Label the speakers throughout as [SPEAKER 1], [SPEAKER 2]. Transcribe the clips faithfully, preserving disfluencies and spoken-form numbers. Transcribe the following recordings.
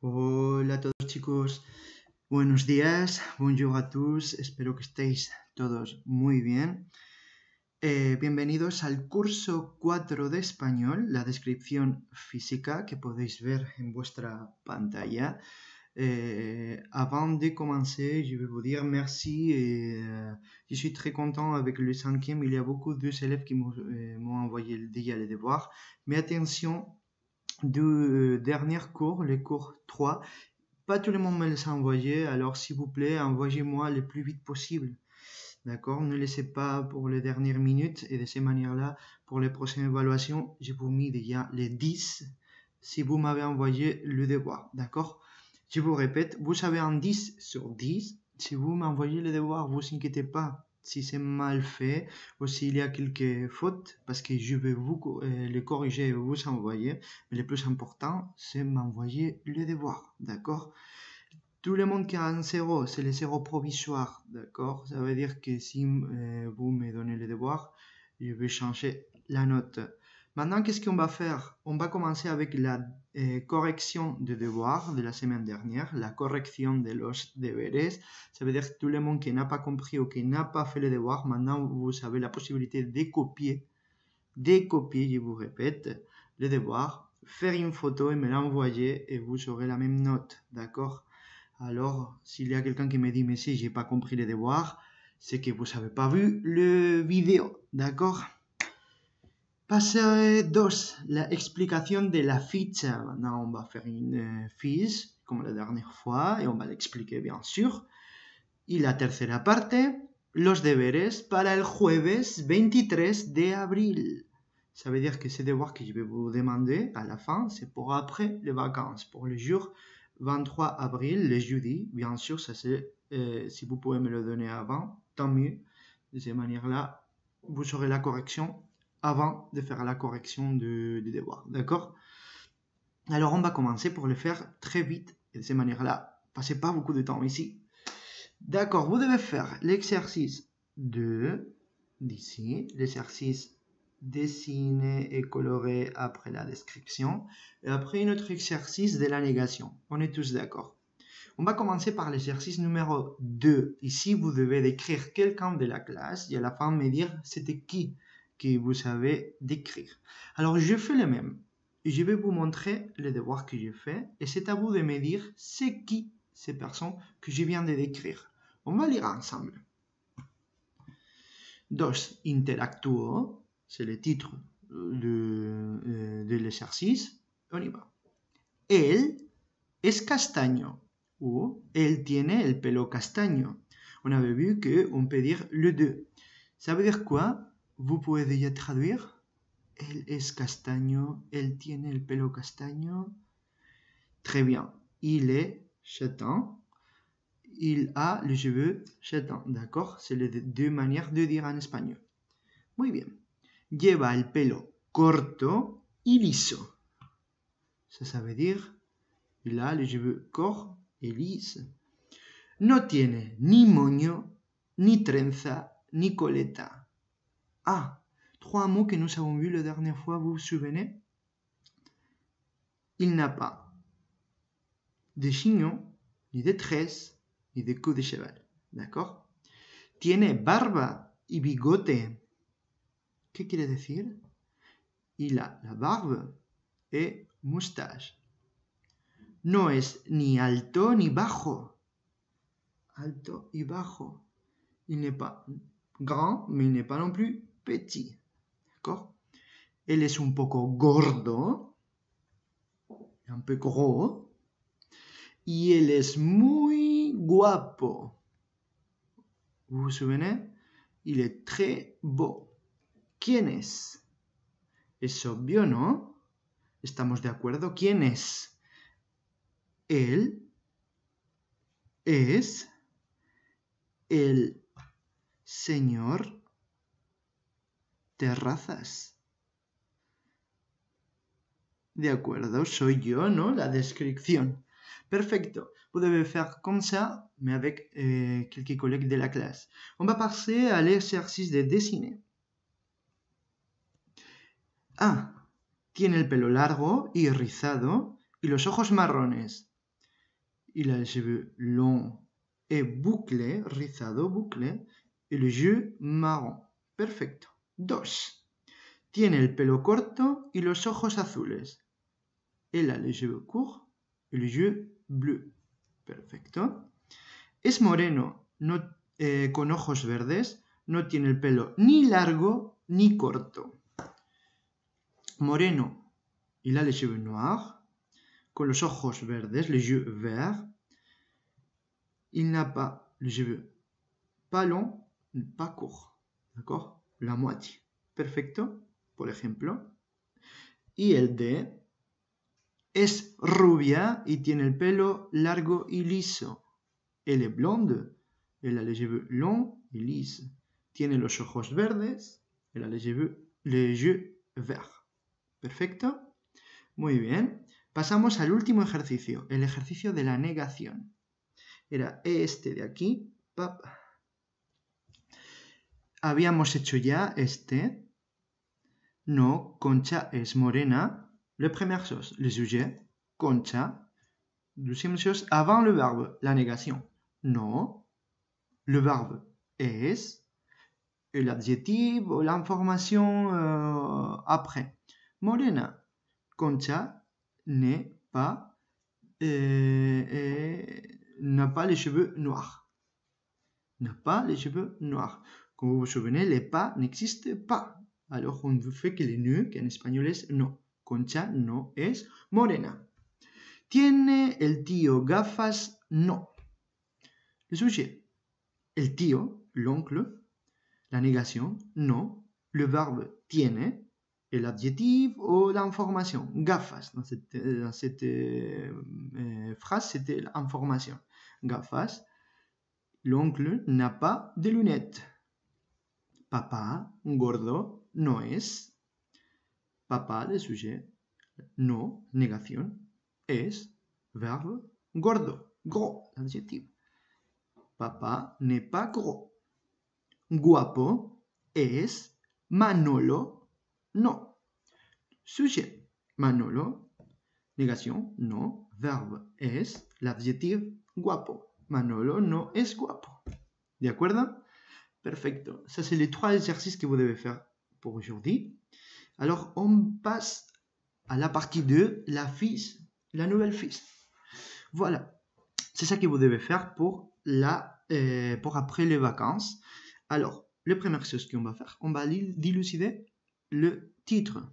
[SPEAKER 1] Hola a todos chicos, buenos días, bonjour a tous, espero que estéis todos muy bien. Eh, bienvenidos al curso cuatro de español, la descripción física que podéis ver en vuestra pantalla. Eh, avant de commencer, je vais vous dire merci et euh, je suis très content avec le cinquième. Il y a beaucoup d'élèves qui m'ont euh, envoyé déjà les devoirs. Mais attention, deux derniers cours, les cours trois, pas tout le monde me les a envoyés, alors s'il vous plaît, envoyez-moi le plus vite possible. D'accord? Ne laissez pas pour les dernières minutes et de cette manière-là, pour les prochaines évaluations, je vous mis déjà les dix si vous m'avez envoyé le devoir. D'accord? Je vous répète, vous avez un dix sur dix. Si vous m'envoyez le devoir, vous inquiétez pas si c'est mal fait ou s'il y a quelques fautes, parce que je vais vous euh, les corriger et vous envoyer. Mais le plus important, c'est m'envoyer le devoir. D'accord? Tout le monde qui a un zéro, c'est le zéro provisoire, d'accord? Ça veut dire que si euh, vous me donnez le devoir, je vais changer la note. Maintenant, qu'est-ce qu'on va faire? On va commencer avec la euh, correction de devoirs de la semaine dernière, la correction de los deberes. Ça veut dire que tout le monde qui n'a pas compris ou qui n'a pas fait le devoir, maintenant vous avez la possibilité de copier, de copier, je vous répète, le devoir, faire une photo et me l'envoyer et vous aurez la même note, d'accord? Alors, s'il y a quelqu'un qui me dit, mais si, j'ai pas compris les devoirs, c'est que vous n'avez pas vu le vidéo, d'accord? Passe dos, la explicación de la ficha. Maintenant, on va faire une fiche, comme la dernière fois, et on va l'expliquer, bien sûr. Y la tercera parte, los deberes para el jueves veintitrés de abril. Ça veut dire que ces devoirs que je vais vous demander à la fin, c'est pour après les vacances, pour le jour vingt-trois avril, le jeudi, bien sûr, ça c'est, euh, si vous pouvez me le donner avant, tant mieux. De cette manière-là, vous aurez la correction avant de faire la correction du, du devoir, d'accord? Alors, on va commencer pour le faire très vite, et de cette manière-là, passez pas beaucoup de temps ici. D'accord, vous devez faire l'exercice deux, d'ici, l'exercice dessiner et colorer après la description, et après un autre exercice de la négation. On est tous d'accord. On va commencer par l'exercice numéro deux. Ici, vous devez décrire quelqu'un de la classe et à la fin me dire c'était qui que vous savez décrire. Alors, je fais le même. Je vais vous montrer le devoir que j'ai fait et c'est à vous de me dire c'est qui ces personnes que je viens de décrire. On va lire ensemble. Dos, interactuo. C'est le titre de, euh, de l'exercice. On y va. Él es castaño. Ou él tiene el pelo castaño. On avait vu qu'on peut dire le deux. Ça veut dire quoi? Vous pouvez déjà traduire. Él es castaño. Él tiene el pelo castaño. Très bien. Il est châtain. Il a les cheveux châtains. D'accord? C'est les deux manières de dire en espagnol. Muy bien. Lleva el pelo corto y liso. Ça, ça veut dire, il a les cheveux courts et lisses. No tiene ni moño, ni trenza, ni coleta. Ah, trois mots que nous avons vus la dernière fois, vous vous souvenez? Il n'a pas de chignon, ni de tresse, ni de queue de cheval. D'accord? Tiene barba y bigote. ¿Qué quiere decir? Il a la barbe et moustache. No es ni alto ni bajo. Alto y bajo. Il n'est pas grand, mais il n'est pas non plus petit. D'accord? Él es un poco gordo. Un peu gros. Y él es muy guapo. Vous vous souvenez? Il est très beau. ¿Quién es? Es obvio, ¿no? ¿Estamos de acuerdo? ¿Quién es? Él es el señor Terrazas. De acuerdo, soy yo, ¿no? La descripción. Perfecto. Vous devez faire comme ça, mais avec euh, quelques collègues de la classe. On va passer à l'exercice de dessiner. Ah, tiene el pelo largo y rizado y los ojos marrones. il a les cheveux longs et bouclés, rizado, bouclé, y los yeux marrón. Perfecto. Dos. Tiene el pelo corto y los ojos azules. Elle a les cheveux courts y los yeux bleus. Perfecto. Es moreno, no, eh, con ojos verdes, no tiene el pelo ni largo ni corto. Moreno, il a les cheveux noirs, con los ojos verdes, les yeux verts. Il n'a pas les cheveux pas longs, pas courts. D'accord? La moitié. Perfecto. Por ejemplo. Y el D es rubia y tiene el pelo largo y liso. Elle est blonde. Elle a les cheveux longs y lisses. Tiene los ojos verdes. Elle a les cheveux, les yeux verts. Perfecto. Muy bien. Pasamos al último ejercicio, el ejercicio de la negación. Era este de aquí. Pap. Habíamos hecho ya este. No, Concha es morena. La première chose, le sujet, Concha. Deuxième chose, avant le verbe, la négación. No. Le verbe es. Et l'adjectif ou l'information euh, après. Morena. Concha n'est pas. Euh, euh, n'a pas les cheveux noirs. N'a pas les cheveux noirs. Como vous vous souvenez, les pas n'existe pas. Alors on fait que le ne, que en español es no. Concha no es morena. ¿Tiene el tío gafas? No. Le sujet. El tío, l'oncle. La négación, no. Le verbe tiene. El adjectif ou l'information. Gafas. Dans cette, dans cette euh, phrase, c'était l'information. Gafas. L'oncle n'a pas de lunettes. Papá, gordo, no es. Papá, le sujet. No, négación. Es, verbe, gordo, gros, adjectif. Papá n'est pas gros. Guapo es. Manolo, no. Sujet, Manolo. Négación, no. Verbe es. L'adjectif, guapo. Manolo no es guapo. ¿De acuerdo? Perfecto. Ça, c'est les trois exercices que vous devez faire pour aujourd'hui. Alors, on passe à la partie deux, la fiche, la nouvelle fiche. Voilà. C'est ça que vous devez faire pour, la, euh, pour après les vacances. Alors, la première chose qu'on va faire, on va dilucider le titre.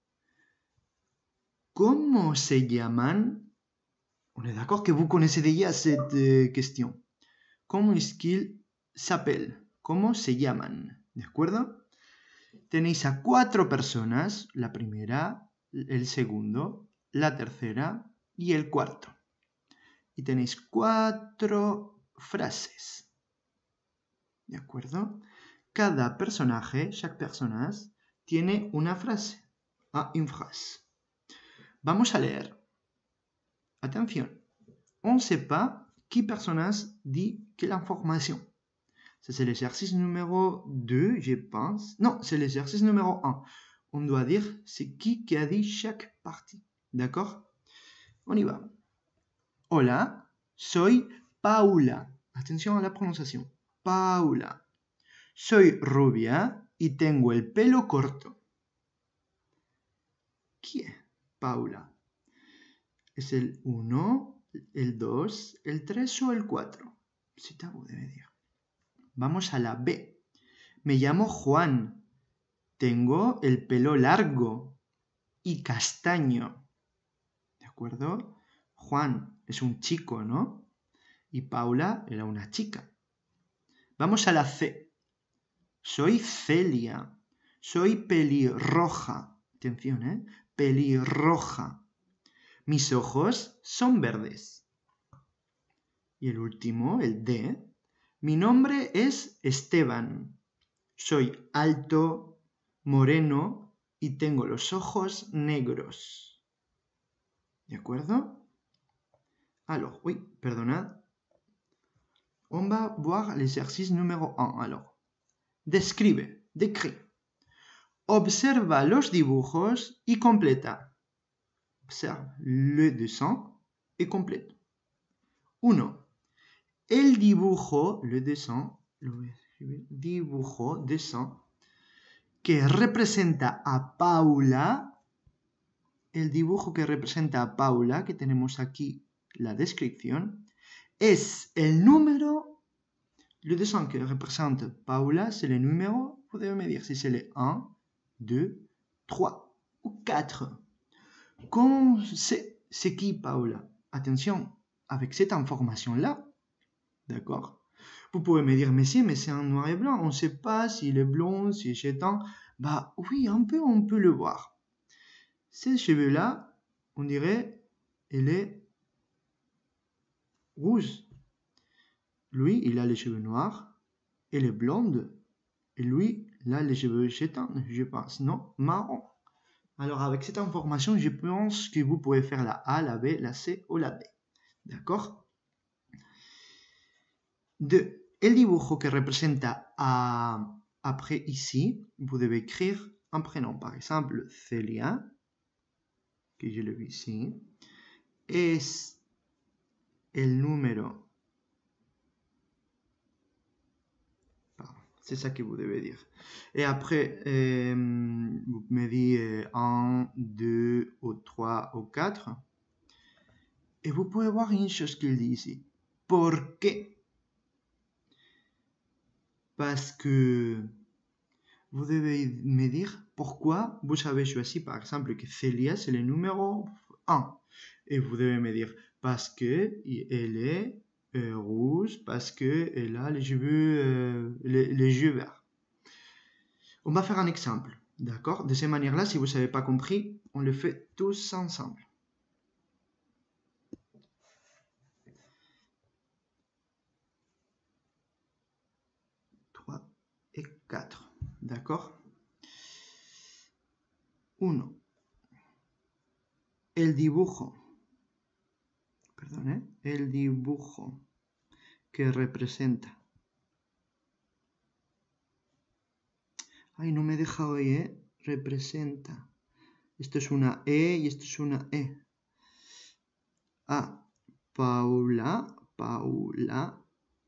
[SPEAKER 1] ¿Cómo se llaman? On est d'accord que vous connaissez déjà cette euh, question. ¿Cómo est-ce qu'ils s'appellent? ¿Cómo se llaman? ¿De acuerdo? Tenéis a cuatro personas, la primera, el segundo, la tercera y el cuarto. Y tenéis cuatro frases. ¿De acuerdo? Cada personaje, chaque personnage, tiene una frase. Ah, une phrase. Vamos a leer. Atención. On ne sait pas qui personnage dit quelle information. Ça, c'est l'exercice numéro deux, je pense. Non, c'est l'exercice numéro un. On doit dire c'est qui qui a dit chaque partie. D'accord? On y va. Hola, soy Paula. Atención a la pronunciación. Paula. Soy rubia y tengo el pelo corto. ¿Qui est Paula? ¿Es el uno, el dos, el tres o el cuatro? C'est à vous de me dire. Vamos a la B. Me llamo Juan. Tengo el pelo largo y castaño. ¿De acuerdo? Juan es un chico, ¿no? Y Paula era una chica. Vamos a la C. Soy Celia. Soy pelirroja. Atención, ¿eh? Pelirroja. Mis ojos son verdes. Y el último, el D. Mi nombre es Esteban. Soy alto, moreno y tengo los ojos negros. ¿De acuerdo? Alors, oui, perdonad. On va voir l'exercice numéro un. Alors, describe, décrit. Observa los dibujos y completa. Observe le dessin et complète. Uno. El dibujo, le dessin, lo voy a escribir, dibujo, dessin, que representa a Paula, el dibujo que representa a Paula, que tenemos aquí la descripción, es el número, le dessin que represente Paula, c'est le numéro, vous devez me dire si c'est le un, deux, trois ou quatre. Comment c'est, c'est qui Paula? Attention, avec cette information-là, d'accord? Vous pouvez me dire, mais si, mais c'est un noir et blanc, on ne sait pas s'il est blond, s'il est chétan. Bah oui, un peu, on peut le voir. Ces cheveux-là, on dirait, il est rouge. Lui, il a les cheveux noirs, elle est blonde, et lui, il a les cheveux chétans, je pense, non? Marron. Alors, avec cette information, je pense que vous pouvez faire la A, la B, la C ou la D. D'accord? deux. El dibujo que representa a, après ici, vous devez écrire un prénom. Par exemple, Celia, que je le vis ici, es el número. Pardon, c'est ça que vous devez dire. Et après, euh, vous me dites euh, un, deux, ou trois, ou quatre. Et vous pouvez voir une chose qu'il dit ici. ¿Por qué? Parce que vous devez me dire pourquoi vous avez choisi, par exemple, que Celia, c'est le numéro un. Et vous devez me dire parce qu'elle est euh, rouge, parce qu'elle a les cheveux, euh, les, les yeux verts. On va faire un exemple, d'accord? De cette manière-là, si vous n'avez pas compris, on le fait tous ensemble. trois et quatre, d'accord? Uno. El dibujo, perdón, ¿eh? El dibujo que representa. Ay, no me deja hoy, ¿eh? Representa. Esto es una E y esto es una E. Ah, Paula, Paula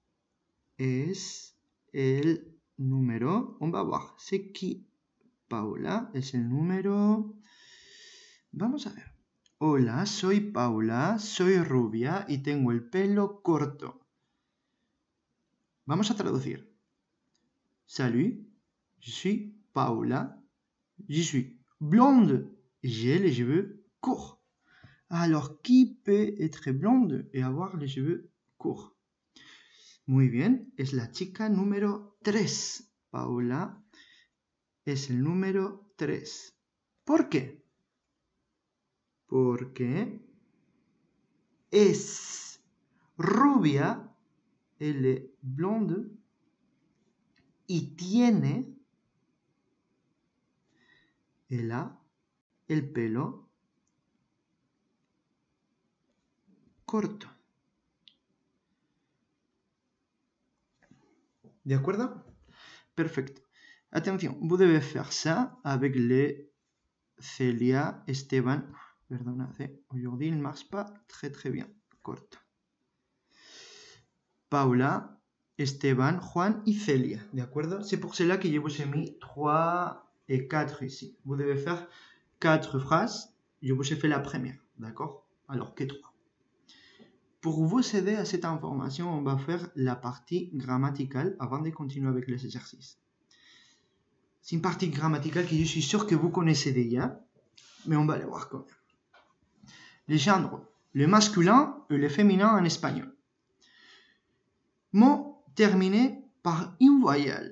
[SPEAKER 1] es el número. On va voir. C'est qui Paula? Es el número. Vamos a ver. Hola, soy Paula, soy rubia y tengo el pelo corto. Vamos a traducir. Salut, je suis Paula, je suis blonde, j'ai les cheveux courts. Alors, qui peut être blonde et avoir les cheveux courts? Muy bien, es la chica número tres. Paula es el número tres. ¿Por qué? Porque es rubia, elle est blonde, y tiene, elle a, el pelo corto. ¿De acuerdo? Perfecto. Attention, vous devez faire ça avec les Celia, Esteban. Perdonad, aujourd'hui il ne marche pas très très bien. Corto. Paula, Esteban, Juan y Celia. ¿De acuerdo? C'est pour cela que je vous ai mis trois et quatre ici. Vous devez faire quatre phrases. Je vous ai fait la première. D'accord? Alors que trois. Pour vous aider à cette information, on va faire la partie grammaticale avant de continuer avec les exercices. C'est une partie grammaticale que je suis sûr que vous connaissez déjà, mais on va aller voir quand même. Les genres, le masculin et le féminin en espagnol. Mot terminé par une voyelle.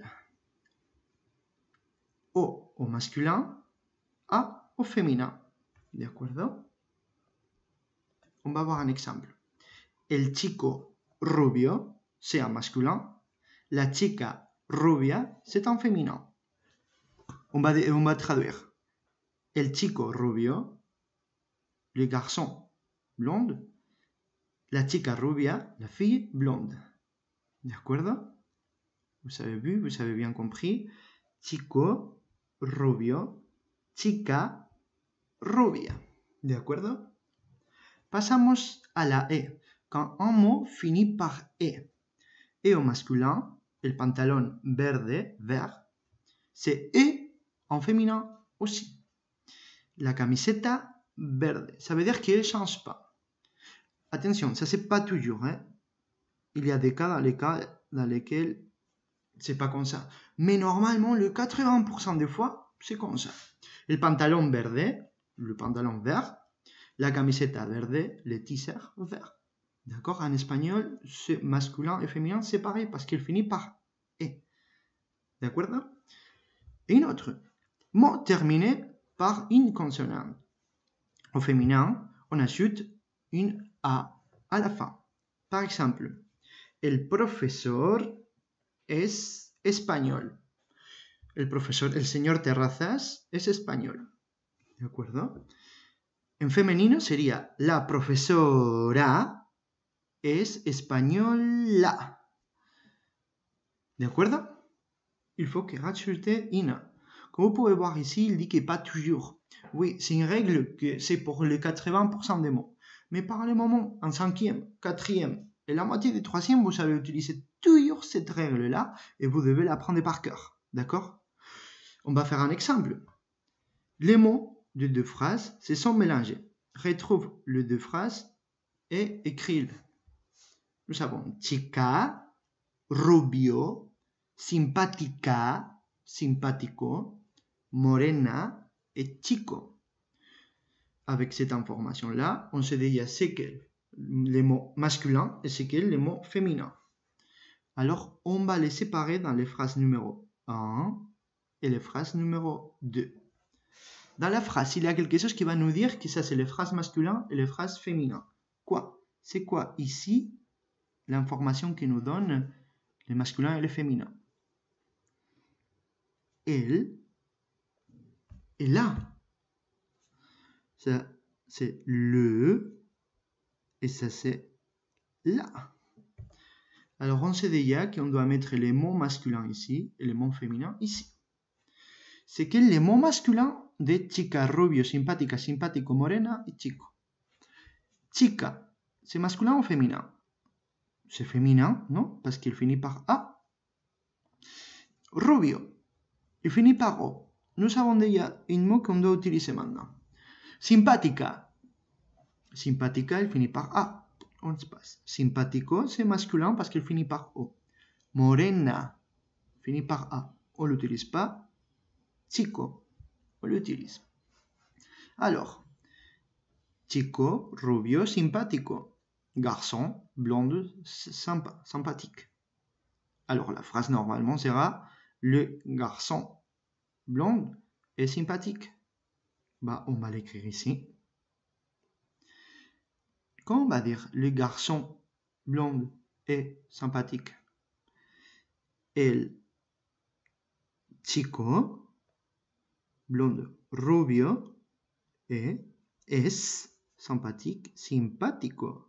[SPEAKER 1] O au masculin, A au féminin. ¿De acuerdo? On va voir un exemple. El chico rubio, c'est un masculin. La chica rubia, c'est un féminin. On va, on va traduire. El chico rubio, le garçon blonde. La chica rubia, la fille blonde. ¿De acuerdo? Vous avez vu, vous avez bien compris. Chico rubio, chica rubia. ¿De acuerdo? Pasamos a la E. quand un mot finit par E. Et au masculin, le pantalon verde, vert, c'est E en féminin aussi. La camiseta verde, ça veut dire qu'elle ne change pas. Attention, ça c'est pas toujours. Hein. Il y a des cas dans les cas dans lesquels c'est pas comme ça. Mais normalement, le quatre-vingts pour cent des fois, c'est comme ça. Le pantalon verde, le pantalon vert, la camiseta verde, le t-shirt vert. D'accord? En espagnol, c'est masculin et féminin, c'est pareil parce qu'il finit par E. D'accord? Et une autre. Mot terminé par une consonante. Au féminin, on ajoute une A à la fin. Par exemple, el profesor es español. El profesor, el señor Terrazas es español. ¿De acuerdo? En femenino sería la profesora es española. ¿De acuerdo? Il faut que rajouter une. Comme vous pouvez voir ici, il dit que pas toujours. Oui, c'est une règle que c'est pour les quatre-vingts pour cent des mots. Mais par le moment, en cinquième, quatrième et la moitié des troisième, vous savez utiliser toujours cette règle-là et vous devez l'apprendre par cœur. D'accord? On va faire un exemple. Les mots de deux phrases se sont mélangés. Retrouve les deux phrases et écris-le. Nous avons chica, rubio, simpática, simpático, morena et chico. Avec cette information-là, on sait déjà ce qu'est les mots masculins et ce qu'est les mots féminins. Alors, on va les séparer dans les phrases numéro un et les phrases numéro deux. Dans la phrase, il y a quelque chose qui va nous dire que ça, c'est les phrases masculines et les phrases féminines. Quoi? C'est quoi ici l'information qui nous donne les masculins et les féminins? Elle est là. Ça, c'est le et ça, c'est là. Alors, on sait déjà qu'on doit mettre les mots masculins ici et les mots féminins ici. C'est que les mots masculins de chica, rubio, simpática, simpático, morena et chico. Chica, c'est masculin ou féminin? C'est féminin, non? Parce qu'il finit par A. Rubio, il finit par O. Nous avons déjà un mot qu'on doit utiliser maintenant. Simpática. Simpática, il finit par A. On se passe. Simpático, c'est masculin parce qu'il finit par O. Morena, finit par A. On ne l'utilise pas. Chico, on l'utilise. Alors, chico, rubio, simpático. Garçon, blonde, sympa, sympathique. Alors, la phrase normalement sera le garçon blonde est sympathique. Bah, on va l'écrire ici. Quand on va dire le garçon blonde est sympathique, el chico blonde rubio est, es sympathique, simpático.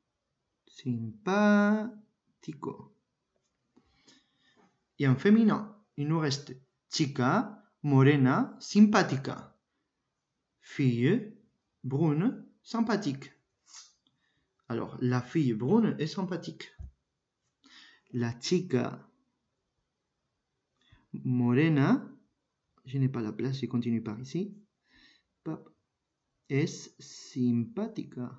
[SPEAKER 1] Simpático. Et en féminin, il nous reste chica, morena, simpática. Fille, brune, sympathique. Alors, la fille brune est sympathique. La chica morena, je n'ai pas la place, je continue par ici, es simpática.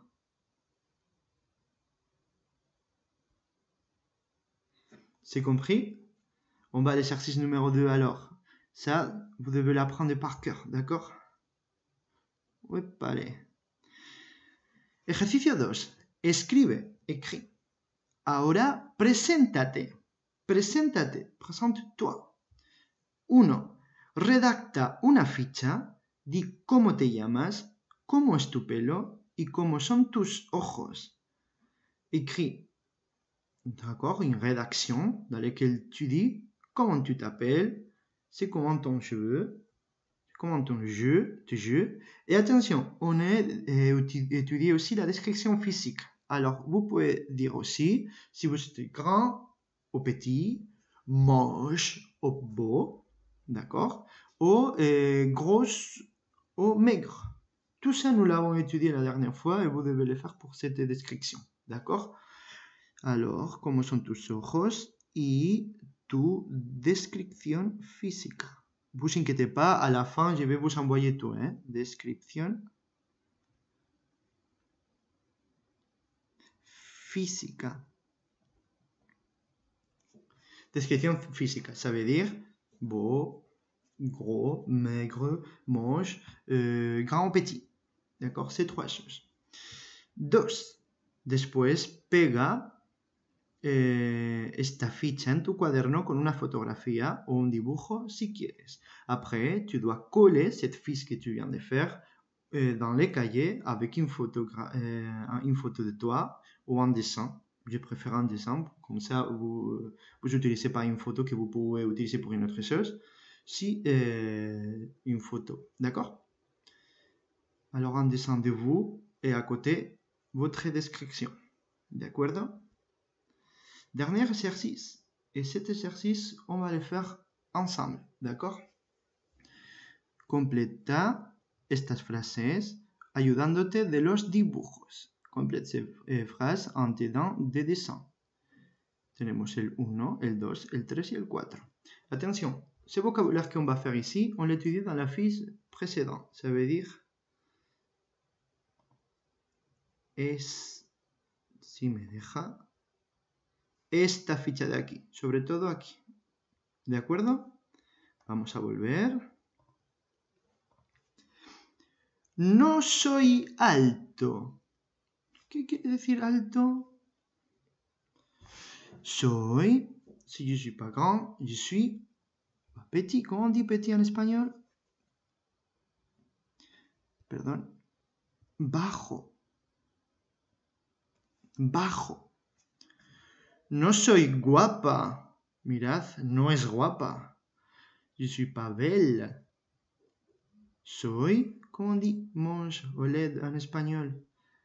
[SPEAKER 1] C'est compris? On va à l'exercice numéro deux alors. Ça, vous devez l'apprendre par cœur, d'accord? Oui, allez. Ejercicio dos. Escribe, écris. Ahora, preséntate. Preséntate, présente-toi. Uno. Redacta una ficha. Di cómo te llamas, cómo es tu pelo y cómo son tus ojos. Écris. D'accord, une rédaction dans laquelle tu dis comment tu t'appelles, c'est comment ton cheveu, comment ton jeu, tes jeux. Et attention, on a étudié aussi la description physique. Alors, vous pouvez dire aussi si vous êtes grand ou petit, moche ou beau, d'accord, ou euh, grosse ou maigre. Tout ça, nous l'avons étudié la dernière fois et vous devez le faire pour cette description. D'accord? Alors, ¿cómo son tus ojos? Y tu descripción física. Vous inquiétez pas, à la fin, je vais vous envoyer tout. Hein? Descripción física. Descripción física, ça veut dire beau, gros, maigre, moche, euh, grand, petit. D'accord? Ces trois choses. Dos. Después pega eh, esta ficha en tu cuaderno con una fotografía o un dibujo si quieres. Après, tu dois coller cette fiche que tu viens de faire eh, dans les cahiers avec une, eh, une photo de toi ou un dessin. Je préfère un dessin, comme ça vous vous utilisez pas une photo que vous pouvez utiliser pour une autre chose, si eh, une photo. D'accord? Alors un dessin de vous et à côté votre description. D'accord? Dernier exercice. Et cet exercice, on va le faire ensemble. D'accord? Completa estas frases ayudándote de los dibujos. Completa ces eh, phrases en t'aidant des dessins. Tenemos el uno, el dos, el tres y el cuatro. Attention, ce vocabulaire qu'on va faire ici, on l'étudie dans la fiche précédente. Ça veut dire es, si me deja, esta ficha de aquí, sobre todo aquí. ¿De acuerdo? Vamos a volver. No soy alto. ¿Qué quiere decir alto? Soy, si je suis pas grand, je suis petit. ¿Cómo on dit petit en español? Perdón. Bajo. Bajo. No soy guapa. Mirad, no es guapa. Je suis pas belle. Soy, ¿cómo on dit moche o laide en español?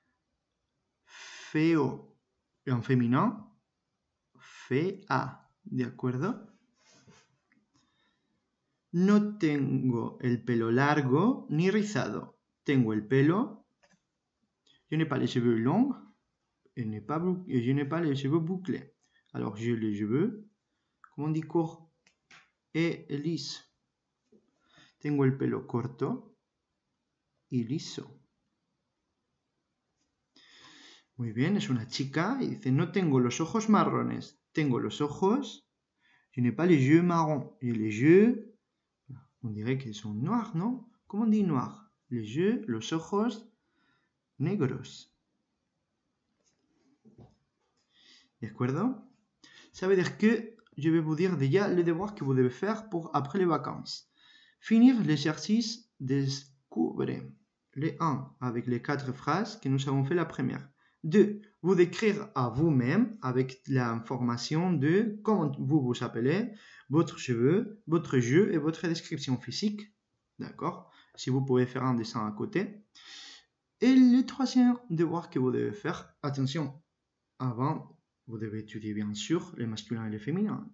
[SPEAKER 1] Feo. Et en féminin? Fea. ¿De acuerdo? No tengo el pelo largo ni rizado. Tengo el pelo. Je n'ai pas les cheveux longs. Et je n'ai pas les cheveux bouclés. Alors, j'ai les cheveux, comment on dit court et liso. Tengo el pelo corto y liso. Muy bien, es una chica y dice, no tengo los ojos marrones. Tengo los ojos, je n'ai pas les yeux marrons. J'ai les yeux, on dirait qu'ils sont noirs, non? Comment on dit noir? Les yeux, los ojos negros. ¿De acuerdo? Ça veut dire que je vais vous dire déjà le devoir que vous devez faire pour après les vacances. Finir l'exercice Descubre. Le un, avec les quatre phrases que nous avons fait la première. deux, vous décrire à vous-même avec l'information de comment vous vous appelez, votre cheveu, votre jeu et votre description physique. D'accord? Si vous pouvez faire un dessin à côté. Et le troisième devoir que vous devez faire, attention, avant, vous devez étudier bien sûr les masculins et les féminins.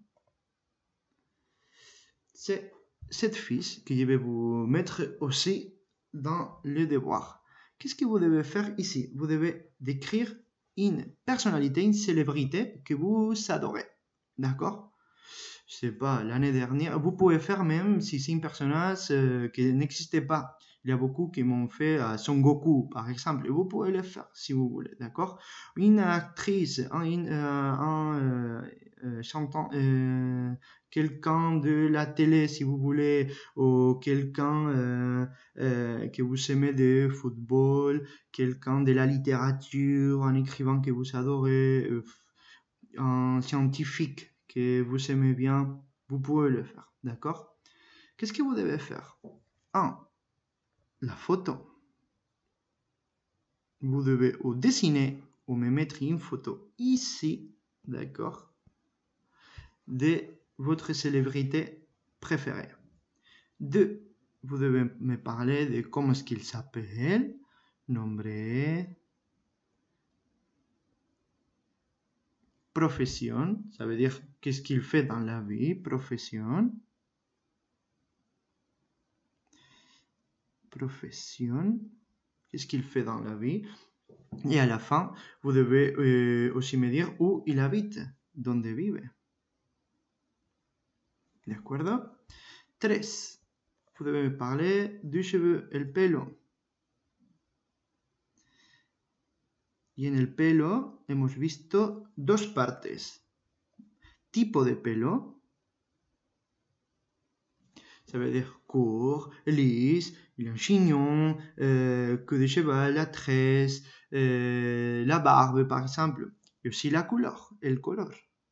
[SPEAKER 1] C'est cette fiche que je vais vous mettre aussi dans le devoir. Qu'est-ce que vous devez faire ici? Vous devez décrire une personnalité, une célébrité que vous adorez. D'accord? Je sais pas, l'année dernière, vous pouvez faire même si c'est un personnage euh, qui n'existait pas. Il y a beaucoup qui m'ont fait euh, Son Goku, par exemple, et vous pouvez le faire si vous voulez, d'accord? Une actrice, un, une, euh, un euh, euh, chantant, euh, quelqu'un de la télé, si vous voulez, ou quelqu'un euh, euh, que vous aimez de football, quelqu'un de la littérature, un écrivain que vous adorez, euh, un scientifique que vous aimez bien, vous pouvez le faire, d'accord? Qu'est-ce que vous devez faire? un. La photo. Vous devez ou dessiner ou me mettre une photo ici, d'accord, de votre célébrité préférée. deux. Vous devez me parler de comment est-ce qu'il s'appelle, nombre, profession, ça veut dire qu'est-ce qu'il fait dans la vie, profession, profession, qu'est-ce qu'il fait dans la vie, Et à la fin, vous devez euh, aussi me dire où il habite, donde vive. ¿De acuerdo? Tres. Vous devez me parler du cheveu, el pelo. Y en el pelo hemos visto dos partes. Tipo de pelo. Ça veut dire court, lisse, il a un chignon, euh, queue de cheval, la tresse, euh, la barbe par exemple. Et aussi la couleur, el color.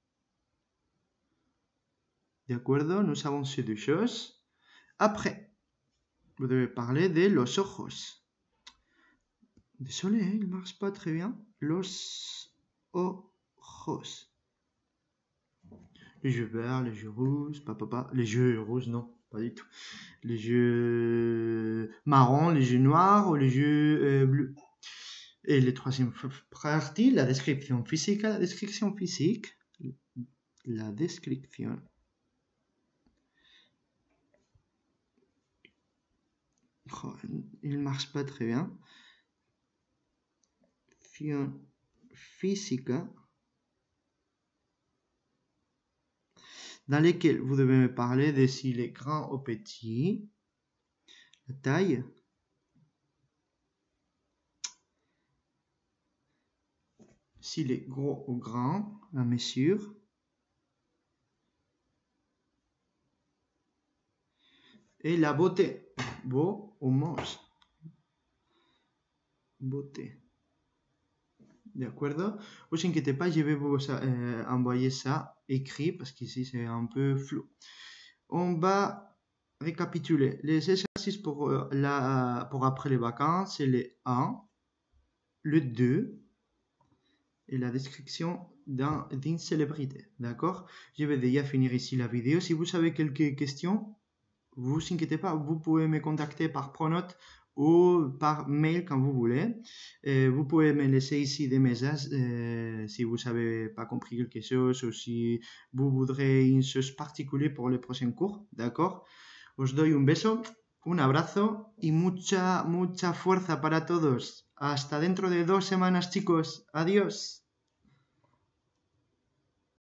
[SPEAKER 1] De acuerdo, nous savons ces deux choses. Après, vous devez parler de los ojos. Désolé, hein, il ne marche pas très bien. Los ojos. Les yeux verts, les yeux rouges, pas, pas, pas. Les yeux rouges, non, pas du tout. Les yeux marrons, les yeux noirs ou les yeux euh, bleus. Et la troisième partie, la description physique. La description physique. La description. Oh, il ne marche pas très bien. Physica. Dans lesquelles vous devez me parler de s'il est grand ou petit, la taille, s'il est gros ou grand, la mesure, et la beauté, beau ou moche, beauté. De acuerdo? Vous inquiétez pas, je vais vous euh, envoyer ça écrit parce qu'ici c'est un peu flou. On va récapituler les exercices pour, euh, la, pour après les vacances. C'est le un, le deux et la description d'un, d'une célébrité. D'accord? Je vais déjà finir ici la vidéo. Si vous avez quelques questions, vous inquiétez pas, vous pouvez me contacter par Pronote ou par mail quand vous voulez. Euh, vous pouvez me laisser ici des messages euh, si vous n'avez pas compris quelque chose ou si vous voudrez une chose particulière pour le prochain cours. D'accord? Os doy un beso, un abrazo y mucha, mucha fuerza para todos. Hasta dentro de dos semanas, chicos. Adiós.